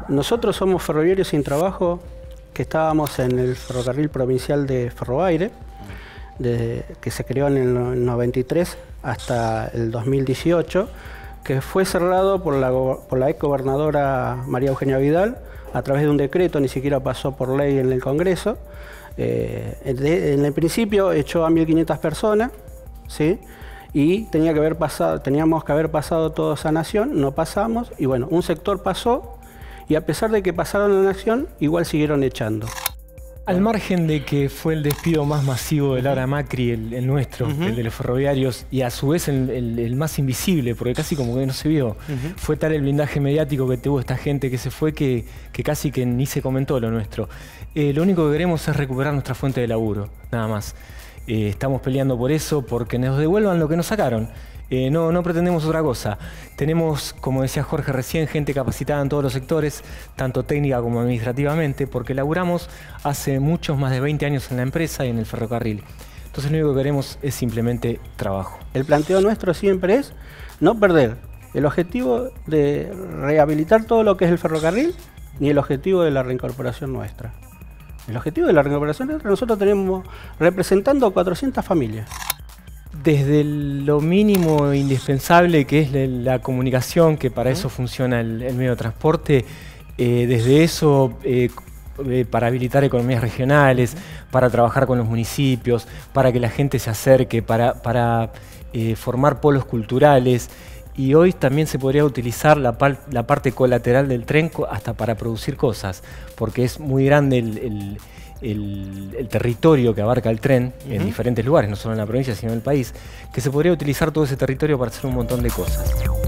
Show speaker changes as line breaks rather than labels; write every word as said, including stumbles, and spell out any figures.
Nosotros somos ferroviarios sin trabajo, que estábamos en el ferrocarril provincial de Ferroaire, de, que se creó en el noventa y tres hasta el dos mil dieciocho, que fue cerrado por la, por la ex gobernadora María Eugenia Vidal a través de un decreto, ni siquiera pasó por ley en el Congreso. Eh, de, en el principio echó a mil quinientas personas, ¿sí? Y tenía que haber pasado, teníamos que haber pasado toda esa nación, no pasamos, y bueno, un sector pasó, y a pesar de que pasaron la nación, igual siguieron echando.
Al margen de que fue el despido más masivo de Laura Macri, el, el nuestro, uh-huh. el de los ferroviarios, y a su vez el, el, el más invisible, porque casi como que no se vio, uh-huh. fue tal el blindaje mediático que tuvo esta gente que se fue que, que casi que ni se comentó lo nuestro. Eh, lo único que queremos es recuperar nuestra fuente de laburo, nada más. Eh, estamos peleando por eso, porque nos devuelvan lo que nos sacaron. Eh, no, no pretendemos otra cosa. Tenemos, como decía Jorge recién, gente capacitada en todos los sectores, tanto técnica como administrativamente, porque laburamos hace muchos, más de veinte años en la empresa y en el ferrocarril. Entonces lo único que queremos es simplemente trabajo.
El planteo nuestro siempre es no perder el objetivo de rehabilitar todo lo que es el ferrocarril, ni el objetivo de la reincorporación nuestra. El objetivo de la reincorporación nuestra, nosotros tenemos representando cuatrocientas familias.
Desde lo mínimo indispensable que es la comunicación, que para eso funciona el, el medio de transporte, eh, desde eso eh, eh, para habilitar economías regionales, para trabajar con los municipios, para que la gente se acerque, para, para eh, formar polos culturales. Y hoy también se podría utilizar la, par la parte colateral del tren hasta para producir cosas, porque es muy grande el, el El, el territorio que abarca el tren uh-huh. en diferentes lugares, no solo en la provincia, sino en el país, que se podría utilizar todo ese territorio para hacer un montón de cosas.